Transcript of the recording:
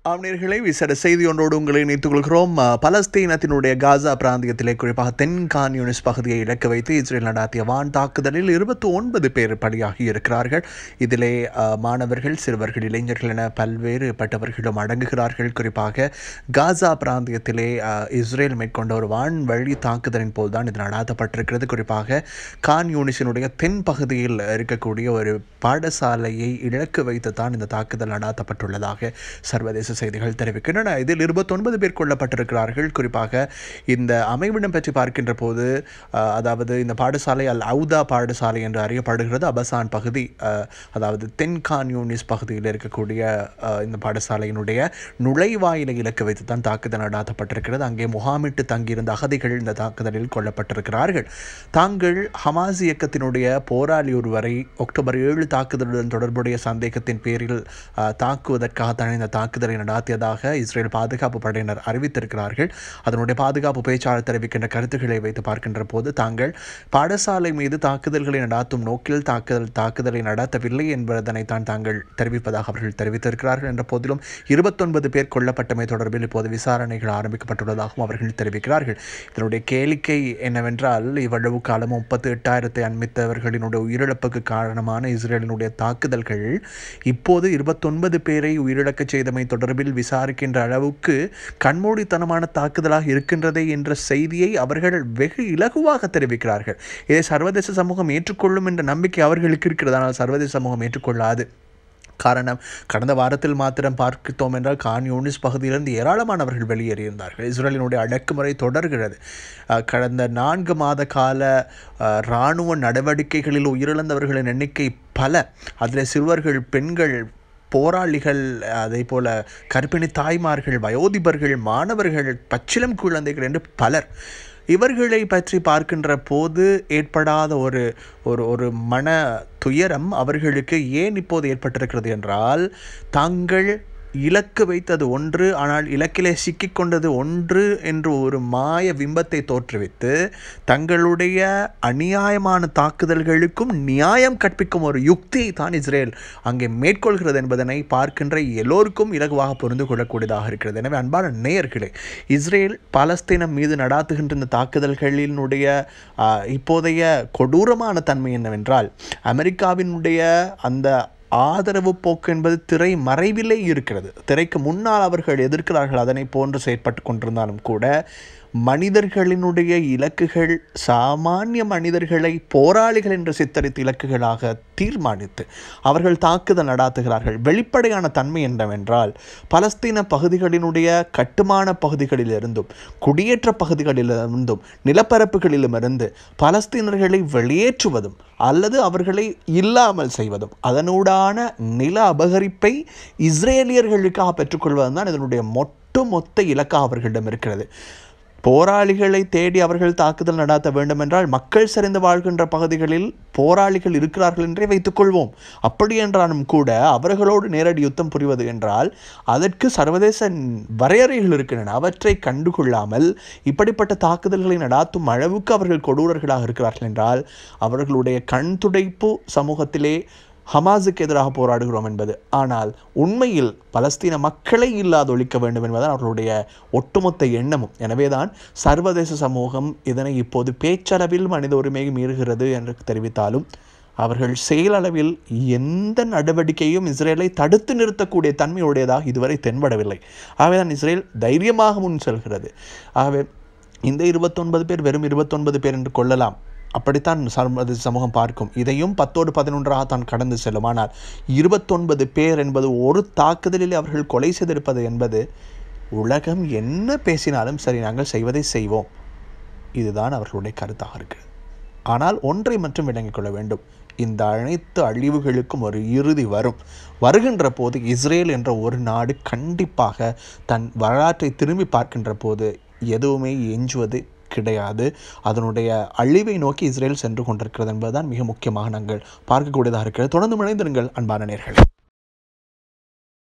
ஆம்நேயர்களே, விசேட செய்தி ஒன்றோடு உங்களை இணைத்துக் கொள்கிறோம். பலஸ்தீனத்தினுடைய காசா பிராந்தியத்திலே குறிப்பாக தென் கான் யூனிஸ் பகுதியை இலக்கு வைத்து இஸ்ரேல் நடாத்திய வான் தாக்குதலில் 29 பேர் பலியாகி இருக்கிறார்கள். இதிலே மாணவர்கள், சிறுவர்கள், இளைஞர்கள் என பல்வேறுபட்டவர்களும் அடங்குகிறார்கள். குறிப்பாக காசா பிராந்தியத்திலே இஸ்ரேல் மேற்கொண்ட ஒரு வான்வழி தாக்குதலின் போதுதான் இது நடாத்தப்பட்டிருக்கிறது. குறிப்பாக கான் யூனிஸினுடைய தென் பகுதியில் இருக்கக்கூடிய ஒரு பாடசாலையை இலக்கு வைத்து தான் இந்த தாக்குதல் நடாத்தப்பட்டுள்ளதாக சர்வதேச செய்திகள் தெரிவிக்கின்றன. இதில் 29 பேர் கொல்லப்பட்டிருக்கிறார்கள். குறிப்பாக இந்த அமைவிடம் பற்றி பார்க்கின்ற போது, அதாவது இந்த பாடசாலை அல் அவுதா பாடசாலை என்று அறியப்படுகிறது. அபசான் பகுதி, அதாவது தென் கான் யூனிஸ் பகுதியில் இருக்கக்கூடிய இந்த பாடசாலையினுடைய நுழைவாயிலை இலக்கு வைத்து தான் தாக்குதல் நடாத்தப்பட்டிருக்கிறது. அங்கே முகாமிட்டு தங்கியிருந்த அகதிகள் இந்த தாக்குதலில் கொல்லப்பட்டிருக்கிறார்கள். தாங்கள் ஹமாஸ் இயக்கத்தினுடைய போராளி ஒருவரை அக்டோபர் 7 தாக்குதலுடன் தொடர்புடைய சந்தேகத்தின் பேரில் தாக்குவதற்காக தான் இந்த தாக்குதலை நடாத்தியதாக இஸ்ரேல் பாதுகாப்பு படையினர் அறிவித்திருக்கிறார்கள். அதனுடைய பாதுகாப்பு பேச்சாளர் தெரிவிக்கின்ற கருத்துக்களை வைத்து பார்க்கின்ற போது, தாங்கள் பாடசாலை மீது தாக்குதல்களை நடாத்தும் நோக்கில் தாக்குதலை நடத்தவில்லை என்பதனைத்தான் தாங்கள் தெரிவிப்பதாக அவர்கள் தெரிவித்திருக்கிறார்கள். என்ற போதிலும் 29 பேர் கொல்லப்பட்டமை தொடர்பில் இப்போது விசாரணைகள் ஆரம்பிக்கப்பட்டுள்ளதாகவும் அவர்கள் தெரிவிக்கிறார்கள். இதனுடைய கேளிக்கை என்னவென்றால், இவ்வளவு காலமும் 38,000 அண்மித்தவர்களினுடைய உயிரிழப்புக்கு காரணமான இஸ்ரேலினுடைய தாக்குதல்கள் இப்போது 29 பேரை உயிரிழக்கச் செய்தமை தொடர்பில் விசாரிக்கின்ற அளவுக்கு கண்மூடித்தனமான தாக்குதலாக இருக்கின்றதே என்ற செய்தியை அவர்கள் வெகு இலகுவாக தெரிவிக்கிறார்கள். இதை சர்வதேச சமூகம் ஏற்றுக்கொள்ளும் என்ற நம்பிக்கை அவர்களுக்கு இருக்கிறது. ஆனால் சர்வதேச சமூகம் ஏற்றுக்கொள்ளாது. காரணம், கடந்த வாரத்தில் மாத்திரம் பார்க்கிறோம் என்றால் கான் யூனிஸ் பகுதியிலிருந்து ஏராளமானவர்கள் வெளியேறியிருந்தார்கள். இஸ்ரேலினுடைய அடக்குமுறை தொடர்கிறது. கடந்த 4 மாத கால இராணுவ நடவடிக்கைகளில் உயிரிழந்தவர்களின் எண்ணிக்கை பல. அதில் சிறுவர்கள், பெண்கள், போராளிகள், அதே போல கர்ப்பிணி தாய்மார்கள், வயோதிபர்கள், மாணவர்கள், பச்சிளம் குழந்தைகள் என்று பலர். இவர்களை பற்றி பார்க்கின்ற போது ஏற்படாத ஒரு மன துயரம் அவர்களுக்கு ஏன் இப்போது ஏற்பட்டிருக்கிறது என்றால், தாங்கள் இலக்கு வைத்தது ஒன்று, ஆனால் இலக்கிலே சிக்கிக்கொண்டது ஒன்று என்று ஒரு மாய பிம்பத்தை தோற்றுவித்து தங்களுடைய அநியாயமான தாக்குதல்களுக்கும் நியாயம் கற்பிக்கும் ஒரு யுக்தியை தான் இஸ்ரேல் அங்கே மேற்கொள்கிறது என்பதனை பார்க்கின்ற எல்லோருக்கும் இலகுவாக புரிந்து கொள்ளக்கூடியதாக இருக்கிறது. எனவே அன்பான நேயர்களே, இஸ்ரேல் பாலஸ்தீனம் மீது நடாத்துகின்ற இந்த தாக்குதல்களினுடைய இப்போதைய கொடூரமான தன்மை என்னவென்றால், அமெரிக்காவினுடைய அந்த ஆதரவு போக்கு என்பது திரை மறைவிலே இருக்கிறது. திரைக்கு முன்னால் அவர்கள் எதிர்க்கிறார்கள். அதனை போன்று செயற்பட்டு கொண்டிருந்தாலும் கூட மனிதர்களினுடைய இலக்குகள் சாமானிய மனிதர்களை போராளிகள் என்று சித்தரித்து இலக்குகளாக தீர்மானித்து அவர்கள் தாக்குதல் நடாத்துகிறார்கள். வெளிப்படையான தன்மை என்னவென்றால், பலஸ்தீன பகுதிகளினுடைய கட்டுமான பகுதிகளிலிருந்தும் குடியேற்ற பகுதிகளிலிருந்தும் நிலப்பரப்புகளிலுமிருந்து பலஸ்தீனர்களை வெளியேற்றுவதும் அல்லது அவர்களை இல்லாமல் செய்வதும், அதனூடான நில அபகரிப்பை இஸ்ரேலியர்களுக்காக பெற்றுக்கொள்வதும் தான் இதனுடைய ஒட்டுமொத்த இலக்காக அவர்களிடம் இருக்கிறது. போராளிகளை தேடி அவர்கள் தாக்குதல் நடாத்த வேண்டும் என்றால், மக்கள் சரிந்து வாழ்கின்ற பகுதிகளில் போராளிகள் இருக்கிறார்கள் என்றே வைத்துக்கொள்வோம். அப்படி என்றாலும் கூட அவர்களோடு நேரடி யுத்தம் புரிவது என்றால் அதற்கு சர்வதேச வரையறைகள் இருக்கின்றன. அவற்றை கண்டுகொள்ளாமல் இப்படிப்பட்ட தாக்குதல்களை நடாத்தும் அளவுக்கு அவர்கள் கொடூரர்களாக இருக்கிறார்கள் என்றால், அவர்களுடைய கண் துடைப்பு சமூகத்திலே ஹமாஸுக்கு எதிராக போராடுகிறோம் என்பது. ஆனால் உண்மையில் பலஸ்தீன மக்களை இல்லாது ஒழிக்க வேண்டும் என்பதுதான் அவர்களுடைய ஒட்டுமொத்த எண்ணமும். எனவேதான் சர்வதேச சமூகம் இதனை இப்போது பேச்சளவில் மனித உரிமையை மீறுகிறது என்று தெரிவித்தாலும் அவர்கள் செயலளவில் எந்த நடவடிக்கையும் இஸ்ரேலை தடுத்து நிறுத்தக்கூடிய தன்மையுடையதாக இதுவரை தென்படவில்லை. ஆகவேதான் இஸ்ரேல் தைரியமாக முன் செல்கிறது. ஆகவே இந்த 29 பேர் வெறும் 29 பேர் என்று கொள்ளலாம். அப்படித்தான் சர்வதேச சமூகம் பார்க்கும். இதையும் 10ஓடு 11ஆக தான் கடந்து செல்லும். ஆனால் 29 பேர் என்பது ஒரு தாக்குதலில் அவர்கள் கொலை செய்திருப்பது என்பது, உலகம் என்ன பேசினாலும் சரி, நாங்கள் செய்வதை செய்வோம், இதுதான் அவர்களுடைய கருத்தாக இருக்கிறது. ஆனால் ஒன்றை மட்டும் விளங்கிக் கொள்ள வேண்டும், இந்த அனைத்து அழிவுகளுக்கும் ஒரு இறுதி வருகின்ற போது இஸ்ரேல் என்ற ஒரு நாடு கண்டிப்பாக தன் வரலாற்றை திரும்பி பார்க்கின்ற போது எதுவுமே எஞ்சுவது கிடையாது. அதனுடைய அழிவை நோக்கி இஸ்ரேல் சென்று கொண்டிருக்கிறது என்பதுதான் மிக முக்கியமாக நாங்கள் பார்க்கக்கூடியதாக இருக்கிறது. தொடர்ந்து இணைந்திருங்கள் அன்பான நேயர்களே.